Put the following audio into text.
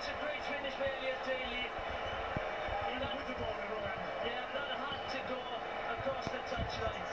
That's a great finish by Elliot Daly. With the ball in one hand. Yeah, that had to go across the touchline.